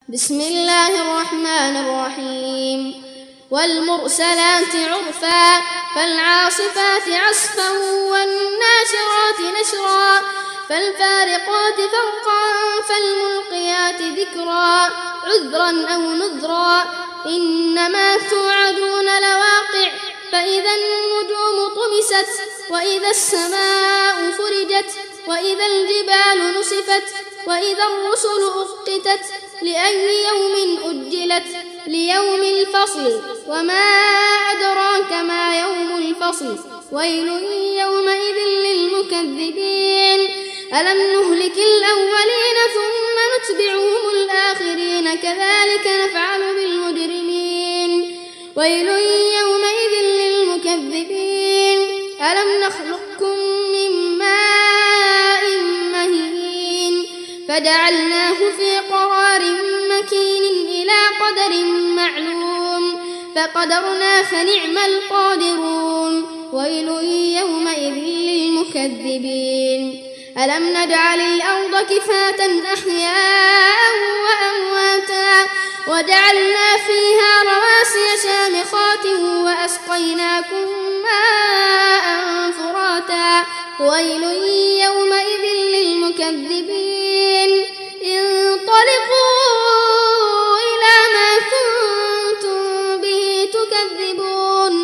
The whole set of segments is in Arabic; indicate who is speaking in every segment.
Speaker 1: بسم الله الرحمن الرحيم والمرسلات عرفا فالعاصفات عصفا والناشرات نشرا فالفارقات فرقا فالملقيات ذكرا عذرا أو نذرا إنما توعدون لواقع فإذا النجوم طمست وإذا السماء فرجت وإذا الجبال نصفت وإذا الرسل أقتت لأي يوم أجلت ليوم الفصل وما أدراك ما يوم الفصل ويل يومئذ للمكذبين ألم نهلك الأولين ثم نتبعهم الآخرين كذلك نفعل بالمجرمين ويل يومئذ للمكذبين ألم نخلقكم من ماء مهين فجعلناه في قرار مكين إلى قدر معلوم فقدرنا فنعم القادرون ويل يومئذ للمكذبين ألم نجعل الأرض كفاة أحياء وأمواتا وجعلنا فيها رواسي شامخات وأسقيناكم ماء فراتا ويل يومئذ للمكذبين انطلقوا إلى ما كنتم به تكذبون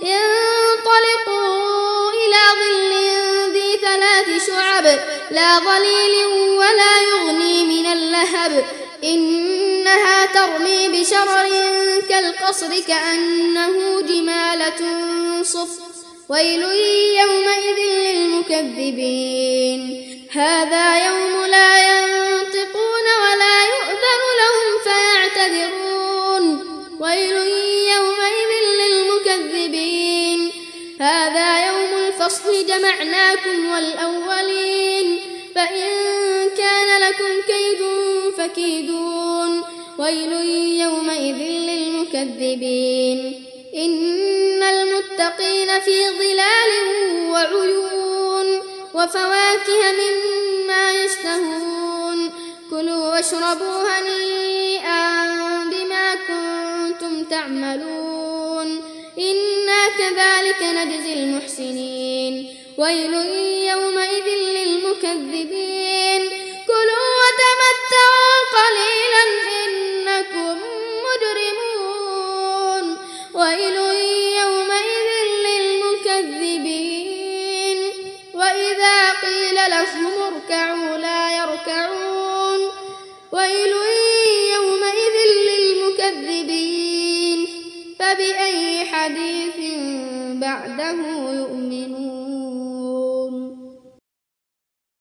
Speaker 1: انطلقوا إلى ظل ذي 3 شعب لا ظليل ولا يغني من اللهب إنها ترمي بشرر كالقصر كأنه جمالة صفر ويل يومئذ للمكذبين هذا يوم لا ينطقون ولا يؤذن لهم فيعتذرون ويل يومئذ للمكذبين هذا يوم الفصل جمعناكم والأولين فإن كان لكم كيد فكيدون ويل يومئذ للمكذبين إن المتقين في ظلال وعيون وفواكه مما يشتهون كلوا واشربوا هنيئا بما كنتم تعملون إنا كذلك نجزي المحسنين ويل يومئذ للمكذبين كلوا وتمتعوا قليلا إنكم مجرمون ويل يومئذ للمكذبين وإذا قيل لهم اركعوا لا يركعون ويل يومئذ للمكذبين فبأي حديث بعده يؤمنون.